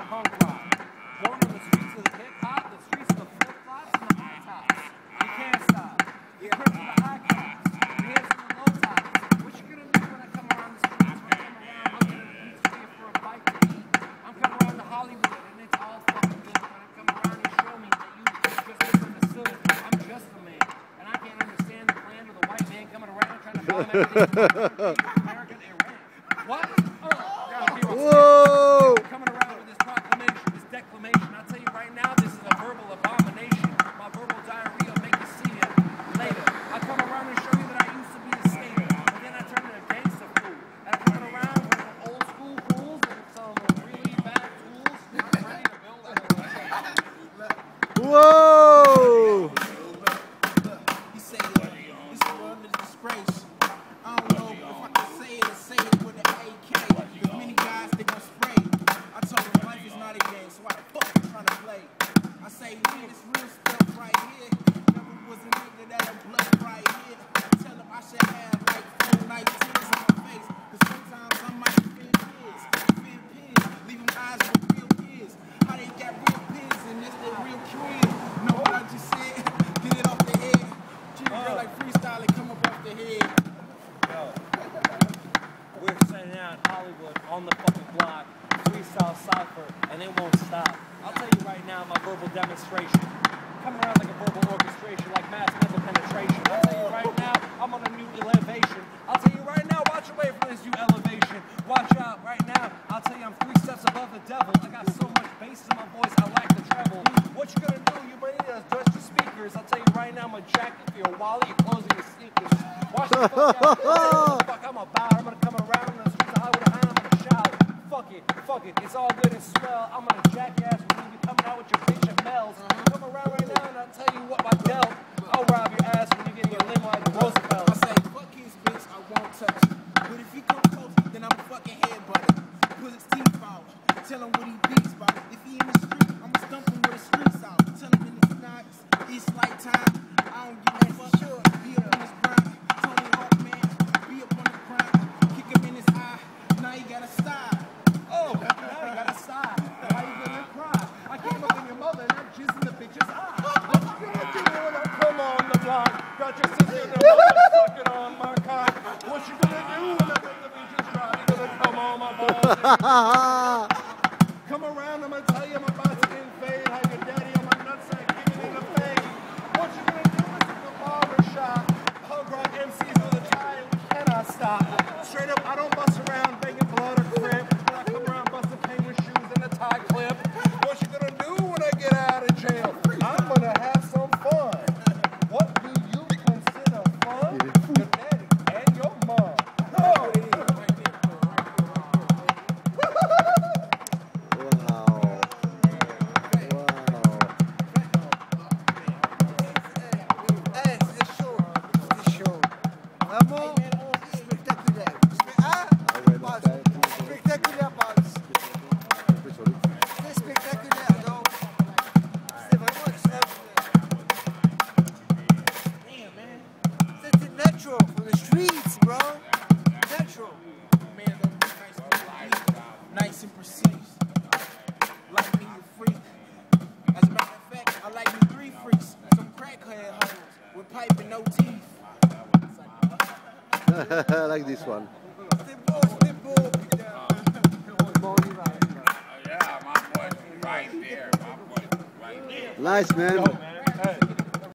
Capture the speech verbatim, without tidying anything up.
punk rock. Born on the streets of the hip-hop, the streets of the flip-flops, and the high tops. You can't stop. You're crip to the high caps. Your hands on the low tops. What you gonna do when I come around the streets? When I come around looking at a pizzeria for a bite to eat? I'm coming around to Hollywood, and it's all fucking good. When I come around and show me that you just misunderstood, I'm just a man. And I can't understand the plan of the white man coming around trying to bomb everything from America to Iran. What? Oh, whoa! Coming around with this proclamation, this declamation. I'll tell you right now, this is a verbal abomination. My verbal diarrhea will make you see it later. I come around and show you that I used to be a skater, and then I turn into a gangster fool. And I'm coming around with some old school fools and some really bad tools. I'm ready to build a Whoa! He say this world is a disgrace. I don't know if I can say it or say it with an A K. Cause many guys they gon' spray. I told them life is not a game, so why the fuck you trying to play? I say we this real stuff right here. Never was a nigga that had blood right here. I tell them I should have like four night tears on my face. Cause sometimes I might feel tears, feel pins, leave them eyes with real tears. How they got real pins and it's their real career. Know what I just said? Get it off the head. Treat a girl like freestyling, come up off the head. Yo, we're sitting out in Hollywood on the fucking block, freestyle cipher, and it won't stop. I'll tell you right now, my verbal demonstration, coming around like a verbal orchestration, like mass mental penetration. I'll tell you right now, I'm on a new elevation. I'll tell you right now, watch away from this new elevation. Watch out right now. I'll tell you, I'm three steps above the devil. I got so much bass in my voice, I lack the treble. What you gonna do? You ready to adjust your speakers? I'll tell you right now, I'm a jacket for your wallet, you're closing your sneakers. Watch the fuck out. Fuck, I'm about. I'm gonna come around the streets of Hollywood and I'm gonna shout. Fuck it, fuck it, it's all good and swell. I'm gonna jackass when you be coming out with your bitch and Mel's. Come around right now and I'll tell you what my dealt. I'll rob your ass when you get in your limo like Roosevelt. I say, fuck his bitch, I won't touch it. But if he come close, then I'm a fucking headbutter. Put his teeth out, tell him what he beats about. If he in the street, I'ma stump him with the streets out. Tell him in his nights, it's like time. I don't give a fuck, sure. Be up on his grind. Tony Hawk, man, be up on the grind. Kick him in his eye, now he got a style. Oh, now you gotta stop. Why you gonna cry? I came up in your mother and I'm jizzing the bitch's eye. What you gonna do when I come on the block? Got your sister and your mother sucking on my cock. What you gonna do when I make the bitches dry? You gonna come on my balls? Come around, I'm gonna tell you I'm about to invade. How your daddy on my nutsack giving it a fade. What you gonna do is the barber shop. Hug rock M Cs with a tie and we cannot stop. Straight up, I don't bust around begging blood or crib. When I come around busting penguin shoes in a tie clip. What you gonna do when I get out of jail? I'm gonna have some fun. What do you consider fun? Your daddy and your mom. Oh. Nice and precise. Like me, you freak. As a matter of fact, I like me three freaks. Some crackhead hoes with pipe and no teeth. I like this one. Yeah, my boy right there. My boy right there. Nice, man. Yo, man. Hey.